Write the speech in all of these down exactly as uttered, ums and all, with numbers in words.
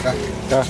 Dah. Dah.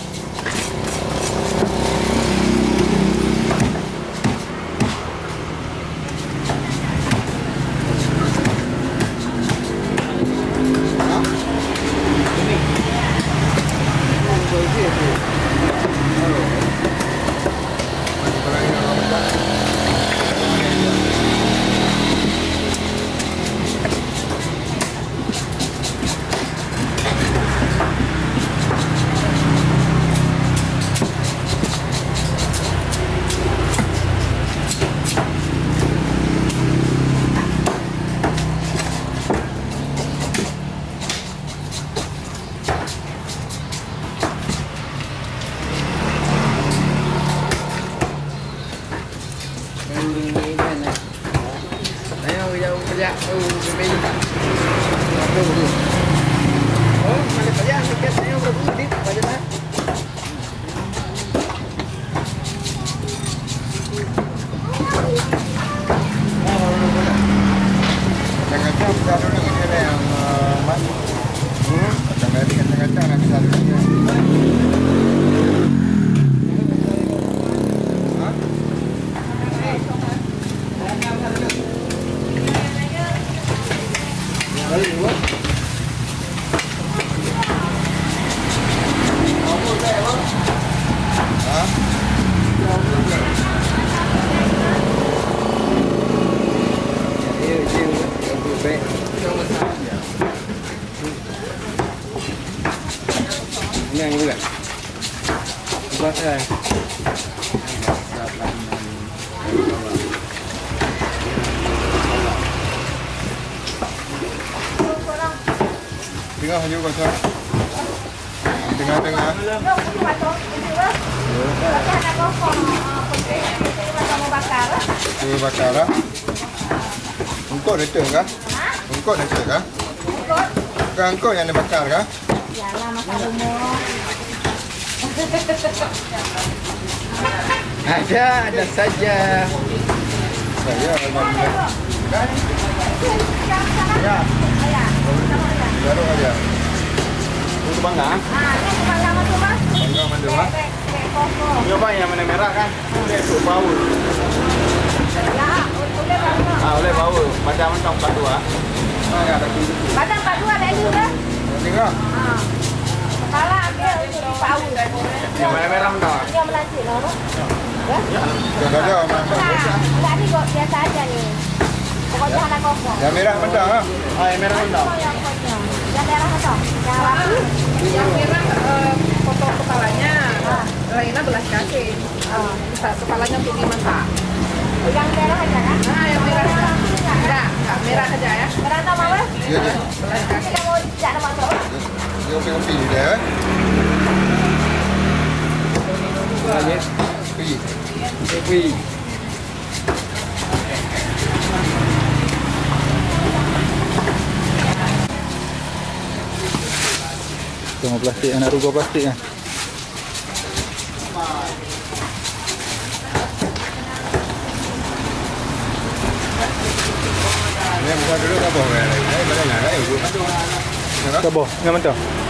Yang juga. Buat eh. Tengah hanya kosong. Tengah-tengah. Itu bakar. Ungkut itu kah? Ungkut itu kah? Bukan ungkut yang dibakar kah? Yalah, masak rumah. Ada, ada saja. Saya alhamdulillah. Ya. Baru aja. Itu bangga? Ah, ini bangga mana Mas? Bangga mana Mas? Ini apa yang mana merah kan? Boleh tu bau. Ya, boleh bangga. Ah, boleh bau. Macam macam empat dua. Ah, ya ada tu. Badan empat dua ada ini dah. Tengok. Ah. Kepala ambil untuk bau. Yang mana merah dah? Yang melancik lah, Pak. Ya? Sudah ada mana? Enggak ni kok biasa aja nih. Pokoknya ada kosong. Yang merah mentah ah. Ah, yang merah mentah. Yang kosong. Yang merah kosong. Yang rapi. Yang merah uh, potong kepalanya, lainnya belas kaki. Uh, kepalanya untuk dimasak. Yang merah aja kan? Nah, yang merah enggak, enggak, enggak merah aja ya. Merah sama apa? Ya, ya. Belas kaki. Kita mau tidak ada masalah. Dia kopi dia. Lagi. Kopi. Kopi. Tengok plastik, nak ruga plastik kan. Ni bukan dulu apa boleh. Eh, boleh lah. Eh, buat tu. Tak boh, dengan mentah.